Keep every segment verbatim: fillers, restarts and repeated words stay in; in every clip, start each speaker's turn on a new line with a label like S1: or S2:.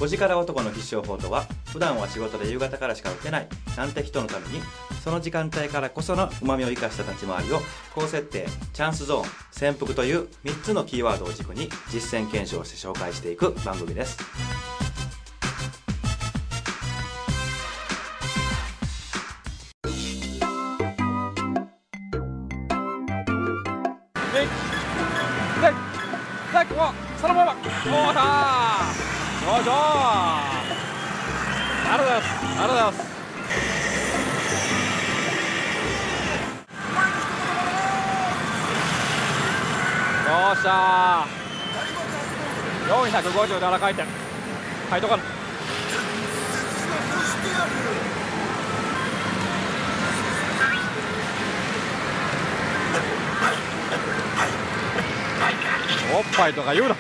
S1: ごじから男の必勝法とは、普段は仕事で夕方からしか打てないなんて人のために、その時間帯からこその旨味を生かした立ち回りを高設定、チャンスゾーン、潜伏というみっつのキーワードを軸に実践検証して紹介していく番組です。
S2: そのままおーたーよいしょー。ありがとうございます。ありがとうございます。よっしゃー。よんひゃくごじゅうなな回転はいとかる。おっぱいとか言うな。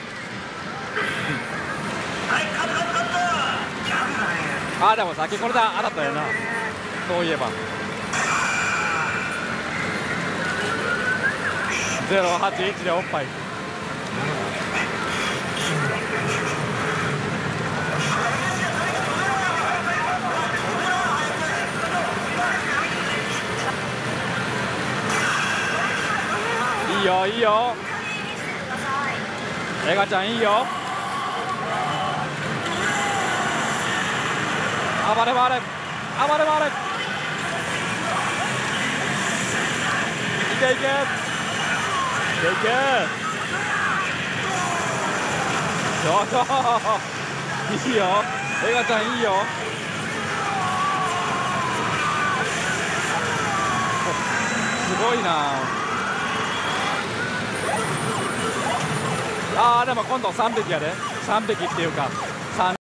S2: あ、でもさっきこれで当たったよな、そういえば。ゼロはちいちでおっぱい。いいよいいよ、エガちゃんいいよ。暴れ暴れ暴れ暴れ。いけいけいけいけ。よいしょ、いいよ、エガちゃんいいよ。すごいなあ。ーでも今度さんびきやで。さんびきっていうかさん